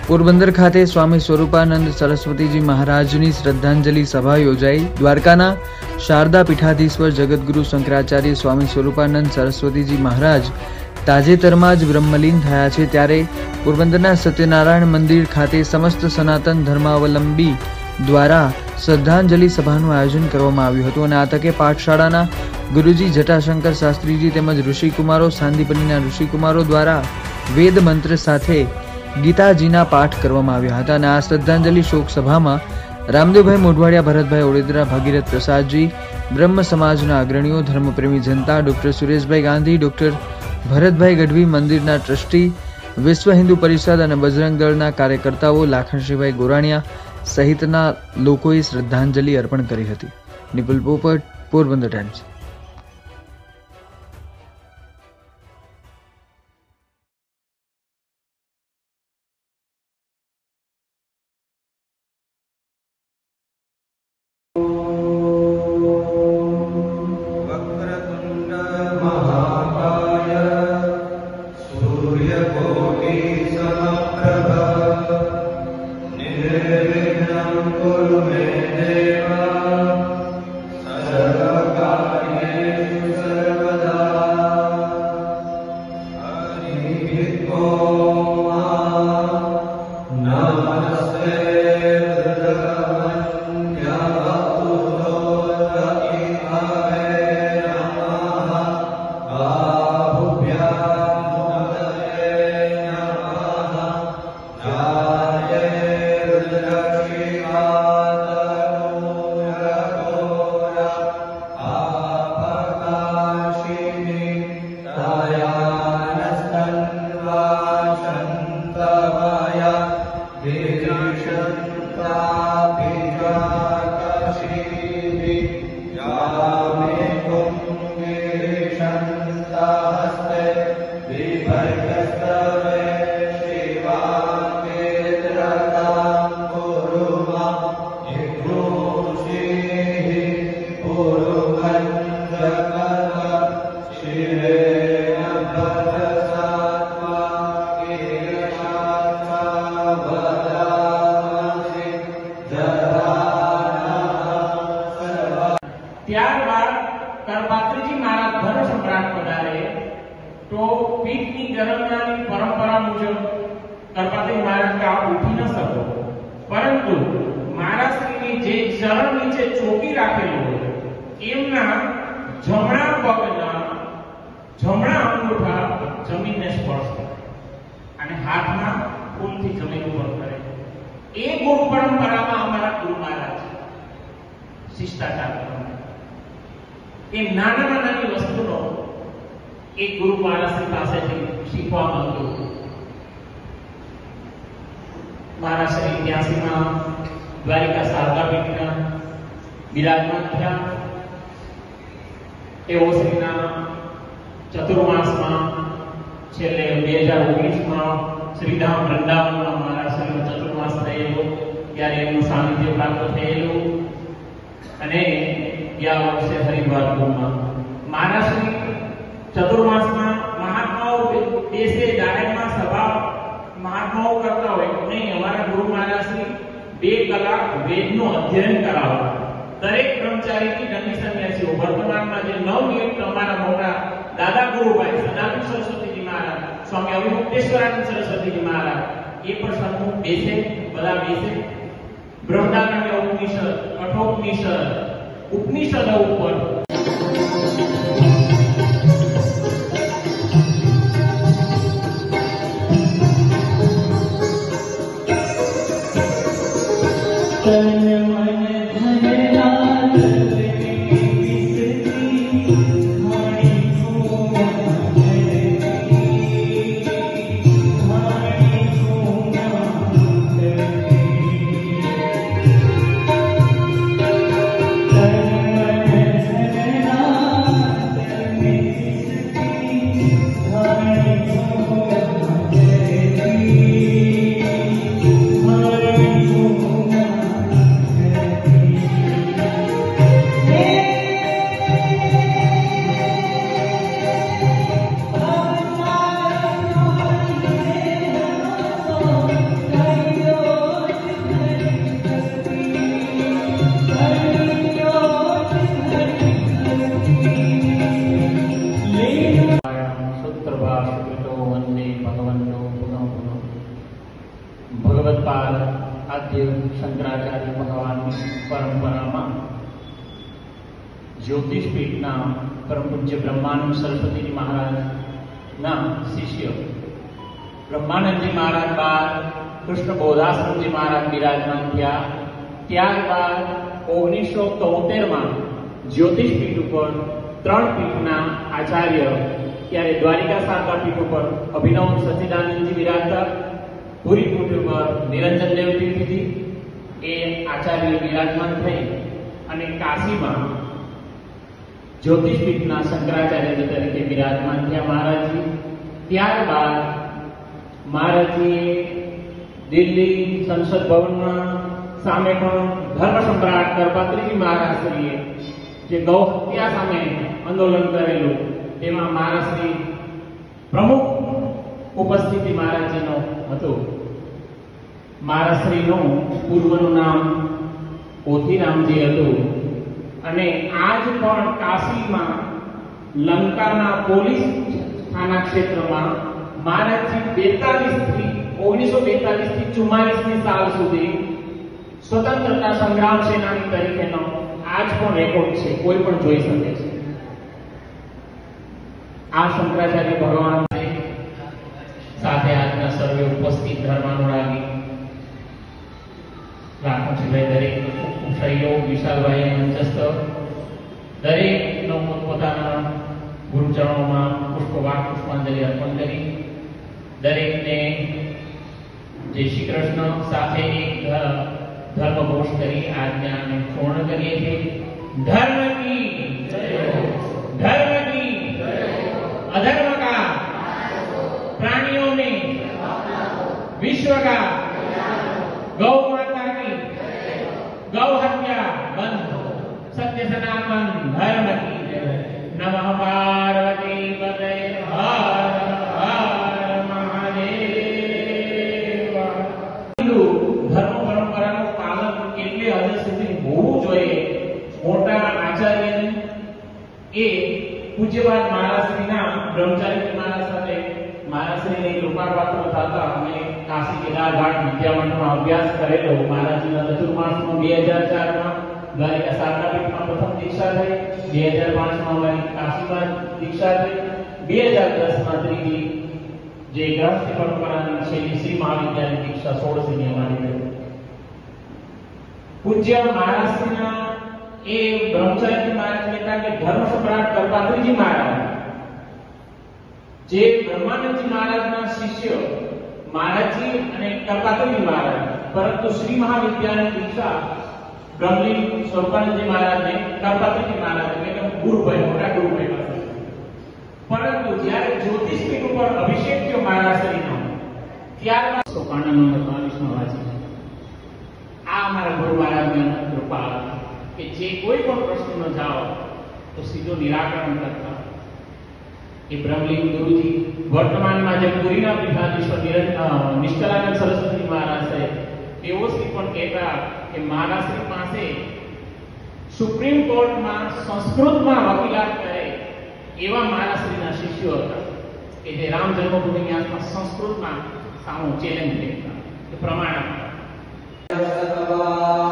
પોરબંદર ખાતે સ્વામી સ્વરૂપાનંદ સરસ્વતીજી મહારાજની શ્રદ્ધાંજલિ સભા યોજાઈ। દ્વારકાના શારદા પીઠાધીશ્વર જગતગુરુ શંકરાચાર્ય સ્વામી સ્વરૂપાનંદ સરસ્વતીજી મહારાજ તાજેતરમાં જ બ્રહ્મલીન થયા છે, ત્યારે પોરબંદરના સત્યનારાયણ મંદિર ખાતે સમસ્ત સનાતન ધર્માવલંબી દ્વારા શ્રદ્ધાંજલિ સભાનું આયોજન કરવામાં આવ્યું હતું અને આ તકે પાઠશાળાના ગુરુજી જટાશંકર શાસ્ત્રીજી તેમજ ઋષિકુમારો સાંદીપનીના ઋષિકુમારો દ્વારા વેદ મંત્ર સાથે ગીતાજીના પાઠ કરવામાં આવ્યા હતા અને આ શ્રદ્ધાંજલિ શોક સભામાં રામદેવભાઈ મોઢવાડિયા, ભરતભાઈ ઓળેદરા, ભાગીરથ પ્રસાદજી, બ્રહ્મ સમાજના અગ્રણીઓ, ધર્મપ્રેમી જનતા, ડોક્ટર સુરેશભાઈ ગાંધી, ડોક્ટર ભરતભાઈ ગઢવી, મંદિરના ટ્રસ્ટી, વિશ્વ હિન્દુ પરિષદ અને બજરંગ દળના કાર્યકર્તાઓ, લાખણસિંહભાઈ ગોરાણીયા સહિતના લોકોએ શ્રદ્ધાંજલિ અર્પણ કરી હતી। નિપુલ પોપટ, પોરબંદર ટાઈમ્સ। ત્યારબાદ કરપાત્રીજી મહારાજ ધર્મ સમ્રાટ પધારે તો પીઠની ગણનાની પરંપરા મુજબ કરપાત્રી મહારાજ કે આપ ઉઠી ન શકો, પરંતુ મહારાજશ્રીની જે ચરણ નીચે ચોકી રાખેલું હોય એમના જમણા પગના જમણા અંગૂઠા જમીનને સ્પર્શ કરે અને હાથના ફૂલથી જમીન ઉપર કરે। એ ગુરુ પરંપરામાં અમારા ગુરુ મહારાજ શિષ્ટાચાર એ નાની વસ્તુનો એક ગુરુ મહારાજ પાસેથી શીખવા મળતું। મહારાજ 83માં દ્વારિકા શારદા પીઠના બિરાજમાન થયા। એવો શ્રીના ચતુર્માસમાં છેલ્લે 2019માં શ્રીધામ વૃંદાવનમાં મહારાજ શ્રીનો ચતુર્માસ થયેલો, ત્યારે એનું સાનિધ્ય પ્રાપ્ત થયેલું અને ગયા વર્ષે હરિદ્વારમાં મહારાષ્ટ્રની ચતુર્માસમાં મહાત્માઓ દેશે જાહેરમાં સભા મહાત્માઓ કરતા હોય નહીં, અમારા ગુરુ મહારાજશ્રી 2 કલાક વેદનું અધ્યયન કરાવતા। દરેક બ્રહ્મચારીની કન્ડિશન એસી વર્તમાનમાં જે નવનિયુક્ત અમારા મોટા દાદા ગુરુભાઈ સદાનંદ સરસ્વતીજી મહારાજ, સ્વામી અવિમુક્તેશ્વરાનંદ સરસ્વતીજી મહારાજ એ પણ સન્મુખ બેસે, બધા બેસે। બૃહદારણ્ય ઉપનિષદ, કઠોપનિષદ, ઉપનિષદો ઉપર અપાર આદ્ય શંકરાચાર્ય ભગવાનની પરંપરામાં જ્યોતિષપીઠના પરમ પૂજ્ય બ્રહ્માનંદ સરસ્વતીજી મહારાજના શિષ્ય બ્રહ્માનંદજી મહારાજ બાદ કૃષ્ણ બોધાશ્રમજી મહારાજ બિરાજમાન થયા. ત્યારબાદ 1973માં જ્યોતિષપીઠ ઉપર 3 પીઠના આચાર્ય, ત્યારે દ્વારિકા શારદા પીઠ ઉપર અભિનવ સચ્ચિદાનંદજી બિરાજતા, પુરી પીઠ ઉપર નિરંજન દેવ તીર્થજી એ આચાર્ય બિરાજમાન થઈ અને કાશીમાં જ્યોતિષપીઠના શંકરાચાર્ય તરીકે બિરાજમાન થયા મહારાજજી. ત્યારબાદ મહારાજજીએ દિલ્હી સંસદ ભવનમાં સામે પણ ધર્મ સમ્રાટ કરપાત્રીજી મહારાજશ્રીએ જે ગૌ હત્યા સામે આંદોલન કરેલું તેમાં મહારાજશ્રી પ્રમુખ ઉપસ્થિતિ મહારાજજીનો હતું. મહારાજશ્રીનું પૂર્વનું નામ પોથીરામજી હતું અને આજ પણ કાશીમાં લંકાના પોલીસ થાના ક્ષેત્રમાં મહારાજજી 1942 થી 44ની સાલ સુધી સ્વતંત્રતા સંગ્રામ સેનાની તરીકેનો આજ પણ રેકોર્ડ છે, કોઈ પણ જોઈ શકે છે. આ શંકરાચાર્ય ભગવાન સાથે આજના સર્વે ઉપસ્થિત ધર્માનુરાગી રાખોજીભાઈ દરેક સહયોગ વિશાલભાઈ મંચસ્થ દરેકનો પોતાના ગુરુચરણોમાં પુષ્પવાક પુષ્પાંજલિ અર્પણ કરી દરેકને જય શ્રી કૃષ્ણ સાથે એક ધર્મ ઘોષ કરી આજ્ઞાને પૂર્ણ કરીએ છીએ. ધર્મ કી अधर्म का, प्राणियों में विश्व का, गौ माता की, गौ हत्या बंद, सत्य सनातन धर्म की नमः पार्वती पते हर हर महादेव. ધર્મ પરંપરાનું પાલન કેટલી હદ સુધી હોવું જોઈએ, મોટા આચાર્ય એ પૂજ્યપાદ મહારાજશ્રીના બ્રહ્મચારી મહારાજ સાથે મહારાજશ્રીને કૃપાપાત્ર થતા અમે કાશી કેદારઘાટ વિદ્યામંડળમાં અભ્યાસ કરેલો. મહારાજજીના ચતુર્માસમાં 2004માં દ્વારિકા શારદા પીઠમાં પ્રથમ દીક્ષા થઈ, 2005માં અમારી કાશીમાં દીક્ષા થઈ, 2010માં ત્રીજી જે ગ્રહસ્થ પરંપરાની શૈલી શ્રી મહાવિદ્યાલય દીક્ષા 16મી અમારી થઈ. પૂજ્ય મહારાજશ્રીના એ બ્રહ્મચારી મહારાજ કહેતા કે ધર્મ સમ્રાટ કરપાત્રીજી મહારાજ જે બ્રહ્માનંદજી મહારાજના શિષ્ય મહારાજજી અને કરપાત્રીજી મહારાજ, પરંતુ શ્રી મહાવિદ્યાલય દીક્ષા બ્રહ્મલીન સ્વરૂપાનંદજી મહારાજને કરપાત્રીજી મહારાજ એટલે ગુરુભાઈ, મોટા ગુરુભાઈ પાસે. પરંતુ જ્યારે જ્યોતિષપીઠ ઉપર અભિષેક થયો મહારાજશ્રીનો ત્યારબાદ સોપાનંદનો વિષ્ણુ વાંચી આ અમારા ગુરુ મહારાજની કૃપા કે જે કોઈ પણ પ્રશ્નનો જાઓ તો સીધો નિરાકરણ કરતા. એ બ્રહ્મલીન ગુરુજી વર્તમાનમાં જે પુરીના પીઠાધીશ્વર નિષ્કલાનંદ સરસ્વતી મહારાજ છે તેઓ શ્રી પણ કહેતા કે મહારાજશ્રી પાસે સુપ્રીમ કોર્ટમાં સંસ્કૃતમાં વકીલાત કરે એવા મહારાજશ્રીના શિષ્યો હતા કે જે રામ જન્મભૂમિ ન્યાસમાં સંસ્કૃતમાં સામો ચેલેન્જ દેતા પ્રમાણ